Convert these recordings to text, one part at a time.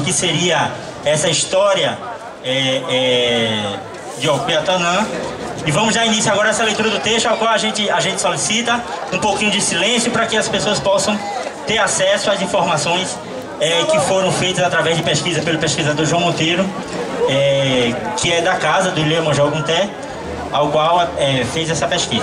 que seria essa história de Opeatanã. E vamos dar início agora a essa leitura do texto, ao qual a gente solicita um pouquinho de silêncio para que as pessoas possam ter acesso às informações que foram feitas através de pesquisa pelo pesquisador João Monteiro, que é da casa do Iemonjá Ogunté, ao qual fez essa pesquisa.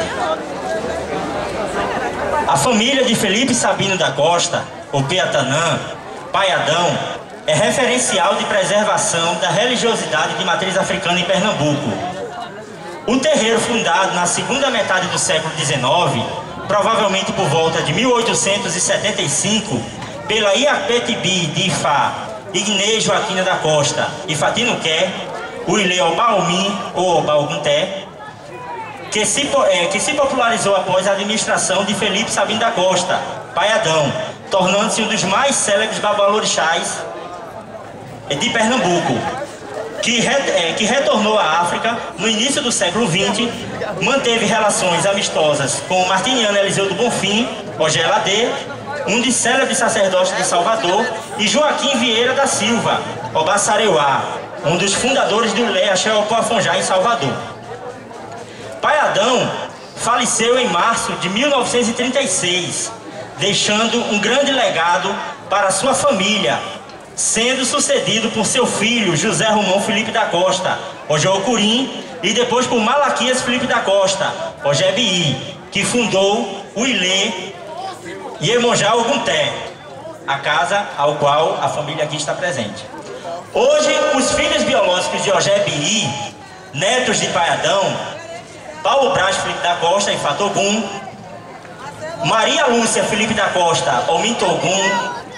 A família de Felipe Sabino da Costa, Opeatanã, Pai Adão, é referencial de preservação da religiosidade de matriz africana em Pernambuco. O terreiro, fundado na segunda metade do século XIX, provavelmente por volta de 1875, pela Iapetibi de Ifá, Ignei Joaquina da Costa e Fatinuqué, Uilê Obaumim ou Obaogunté, que se popularizou após a administração de Felipe Sabino da Costa, Pai Adão, tornando-se um dos mais célebres babalorixás de Pernambuco, que retornou à África no início do século XX, manteve relações amistosas com o martiniano Eliseu do Bonfim, Ogeladê, um dos célebres sacerdotes de Salvador, e Joaquim Vieira da Silva, Obasareuá, um dos fundadores do Ilê Axé Opoafonjá em Salvador. Pai Adão faleceu em março de 1936, deixando um grande legado para sua família, sendo sucedido por seu filho José Romão Felipe da Costa, Ojeocurim, e depois por Malaquias Felipe da Costa, Ojebii, que fundou o Ilê Iemonjá Ogunté, a casa ao qual a família aqui está presente. Hoje, os filhos biológicos de Ojebii, netos de Pai Adão, Paulo Braz Felipe da Costa e Fatogum, Maria Lúcia Felipe da Costa, Omintogum,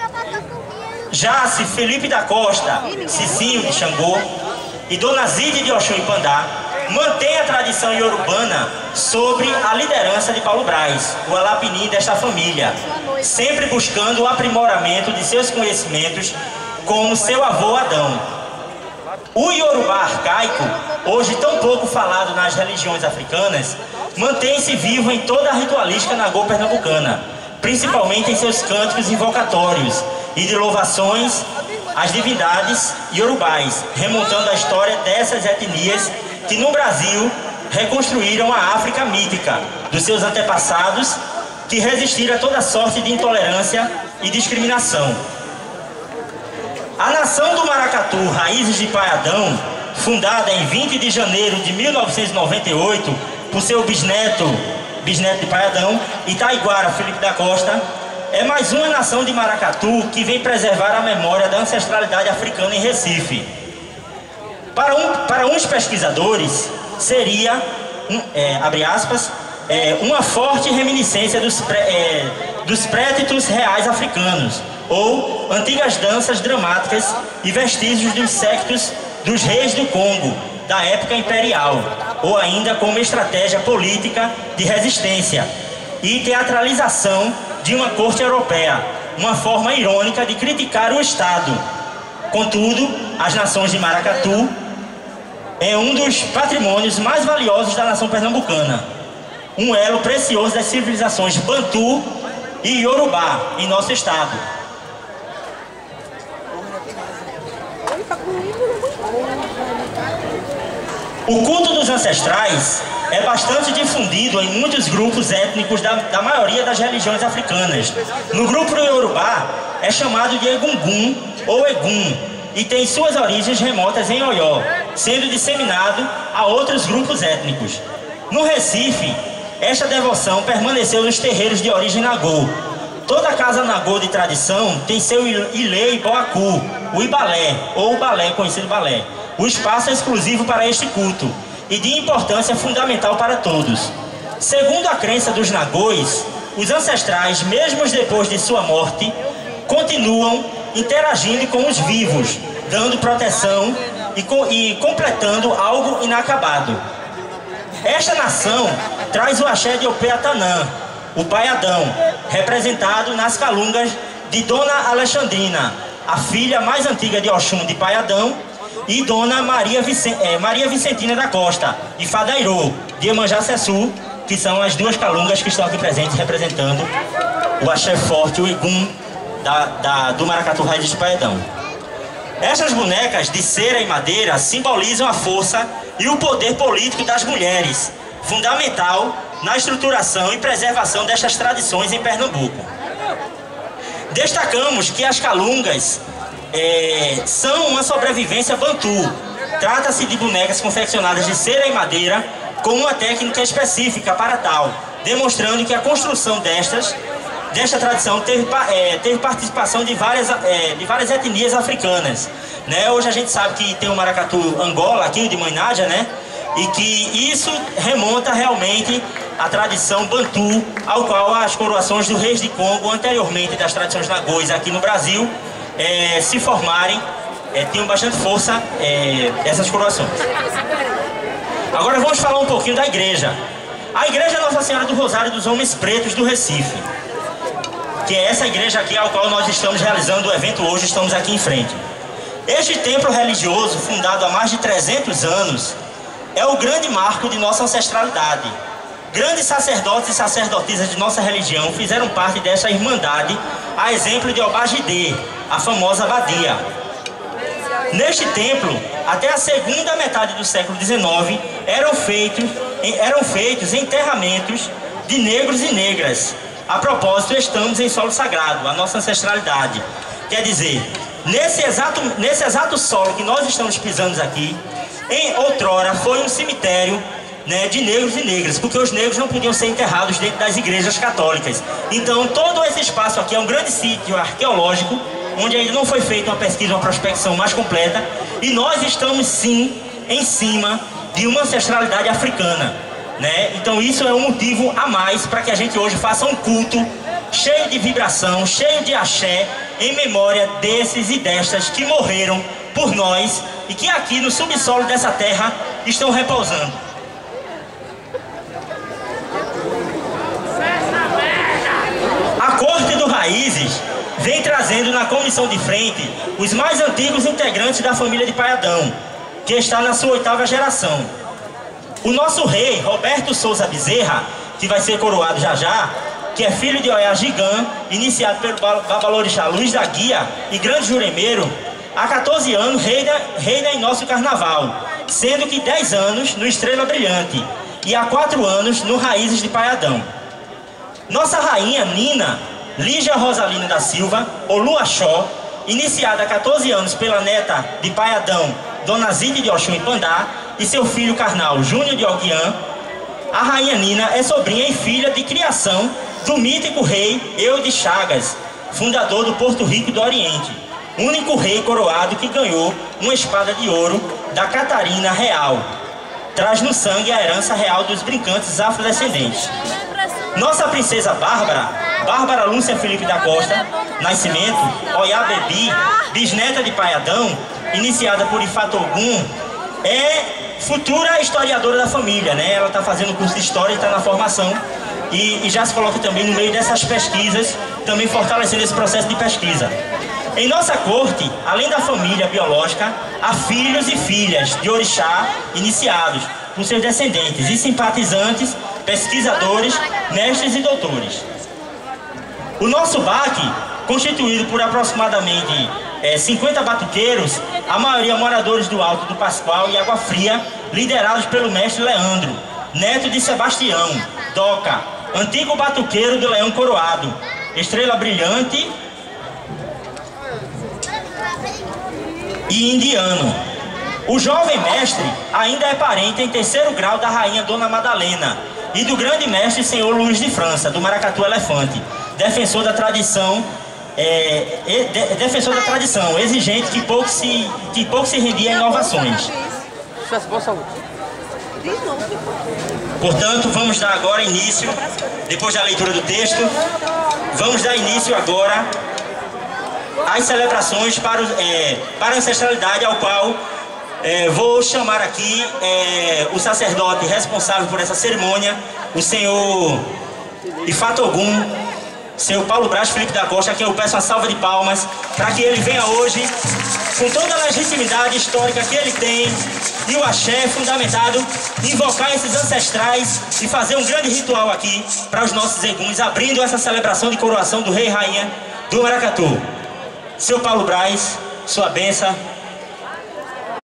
Jace Felipe da Costa, Cicinho de Xangô, e Dona Zide de Oxum e Pandá, mantém a tradição iorubana sobre a liderança de Paulo Braz, o alapini desta família, sempre buscando o aprimoramento de seus conhecimentos como seu avô Adão. O Iorubá arcaico, hoje tão pouco falado nas religiões africanas, mantém-se vivo em toda a ritualística nagô pernambucana, principalmente em seus cânticos invocatórios e de louvações às divindades iorubais, remontando a história dessas etnias que no Brasil reconstruíram a África mítica, dos seus antepassados que resistiram a toda sorte de intolerância e discriminação. A nação do Maracatu, Raízes de Pai Adão, fundada em 20 de janeiro de 1998 por seu bisneto de Pai Adão, Itaiguara Felipe da Costa, é mais uma nação de Maracatu que vem preservar a memória da ancestralidade africana em Recife. Para uns pesquisadores, seria, abre aspas, uma forte reminiscência dos préditos reais africanos, ou antigas danças dramáticas e vestígios dos séquitos dos reis do Congo, da época imperial, ou ainda como estratégia política de resistência e teatralização de uma corte europeia, uma forma irônica de criticar o Estado. Contudo, as nações de Maracatu é um dos patrimônios mais valiosos da nação pernambucana, um elo precioso das civilizações Bantu e Iorubá em nosso estado. O culto dos ancestrais é bastante difundido em muitos grupos étnicos da maioria das religiões africanas. No grupo Iorubá é chamado de Egungun ou Egum e tem suas origens remotas em Oió, sendo disseminado a outros grupos étnicos. No Recife, esta devoção permaneceu nos terreiros de origem nagô. Toda casa nagô de tradição tem seu Ilê e Boacu, o Ibalé, ou o balé, conhecido balé. O espaço é exclusivo para este culto e de importância fundamental para todos. Segundo a crença dos nagôs, os ancestrais, mesmo depois de sua morte, continuam interagindo com os vivos, dando proteção e completando algo inacabado. Esta nação traz o axé de Opeatanã, o Pai Adão, representado nas calungas de Dona Alexandrina, a filha mais antiga de Oxum de Pai Adão, e Dona Maria Vicentina da Costa, de Fadairô, de Iemanjá Sessu, que são as duas calungas que estão aqui presentes representando o axé forte, o Egum do Maracatu Raízes de Pai Adão. Estas bonecas de cera e madeira simbolizam a força e o poder político das mulheres, fundamental na estruturação e preservação destas tradições em Pernambuco. Destacamos que as calungas são uma sobrevivência bantu. Trata-se de bonecas confeccionadas de cera e madeira com uma técnica específica para tal, demonstrando que a construção desta tradição teve participação de várias etnias africanas, né? Hoje a gente sabe que tem o maracatu Angola, aqui o de Mãe Nádia, né? E que isso remonta realmente à tradição bantu, ao qual as coroações dos reis de Congo, anteriormente das tradições nagôs aqui no Brasil, se formarem, tinham bastante força essas coroações. Agora vamos falar um pouquinho da igreja. A igreja Nossa Senhora do Rosário dos Homens Pretos do Recife, que é essa igreja aqui ao qual nós estamos realizando o evento hoje, estamos aqui em frente. Este templo religioso, fundado há mais de 300 anos, é o grande marco de nossa ancestralidade. Grandes sacerdotes e sacerdotisas de nossa religião fizeram parte dessa irmandade, a exemplo de Obagidê, a famosa abadia. Neste templo, até a segunda metade do século XIX, eram feitos enterramentos de negros e negras. A propósito, estamos em solo sagrado, a nossa ancestralidade. Quer dizer, nesse exato solo que nós estamos pisando aqui, outrora foi um cemitério, né, de negros e negras, porque os negros não podiam ser enterrados dentro das igrejas católicas. Então todo esse espaço aqui é um grande sítio arqueológico, onde ainda não foi feita uma pesquisa, uma prospecção mais completa, e nós estamos sim em cima de uma ancestralidade africana, né? Então isso é um motivo a mais para que a gente hoje faça um culto cheio de vibração, cheio de axé, em memória desses e destas que morreram por nós e que aqui no subsolo dessa terra estão repousando. A Corte do Raízes vem trazendo na comissão de frente os mais antigos integrantes da família de Paiadão, que está na sua 8ª geração. O nosso rei, Roberto Souza Bezerra, que vai ser coroado já já, que é filho de Oiá Gigã, iniciado pelo babalorixá Luiz da Guia e grande juremeiro, há 14 anos reina em nosso carnaval, sendo que 10 anos no Estrela Brilhante e há 4 anos no Raízes de Paiadão. Nossa rainha Nina Lígia Rosalina da Silva, ou Luaxó, iniciada há 14 anos pela neta de Paiadão, Dona Zide de Oxum e Pandá, e seu filho carnal Júnior de Oguiã, a rainha Nina é sobrinha e filha de criação do mítico rei Eudes Chagas, fundador do Porto Rico do Oriente, único rei coroado que ganhou uma espada de ouro da Catarina Real. Traz no sangue a herança real dos brincantes afrodescendentes. Nossa princesa Bárbara Lúcia Felipe da Costa, nascimento, Oiá Bebi, bisneta de Paiadão, iniciada por Ifatogum, é futura historiadora da família, né? Ela está fazendo curso de história e está na formação e já se coloca também no meio dessas pesquisas, também fortalecendo esse processo de pesquisa. Em nossa corte, além da família biológica, há filhos e filhas de orixá iniciados por seus descendentes e simpatizantes, pesquisadores, mestres e doutores. O nosso baque, constituído por aproximadamente 50 batuqueiros, a maioria moradores do Alto do Pascoal e Água Fria, liderados pelo mestre Leandro, neto de Sebastião, Doca, antigo batuqueiro do Leão Coroado, Estrela Brilhante e indiano. O jovem mestre ainda é parente em 3º grau da rainha Dona Madalena e do grande mestre Senhor Luiz de França, do Maracatu Elefante, defensor da tradição, exigente que pouco se rendia a inovações. Portanto, vamos dar agora início, depois da leitura do texto, vamos dar início agora às celebrações para a ancestralidade, ao qual vou chamar aqui o sacerdote responsável por essa cerimônia, o senhor Ifatogum, senhor Paulo Braz Felipe da Costa, a quem eu peço uma salva de palmas, para que ele venha hoje, com toda a legitimidade histórica que ele tem, e o axé fundamentado, invocar esses ancestrais e fazer um grande ritual aqui para os nossos eguns, abrindo essa celebração de coroação do rei e rainha do Maracatu. Senhor Paulo Braz, sua bênção.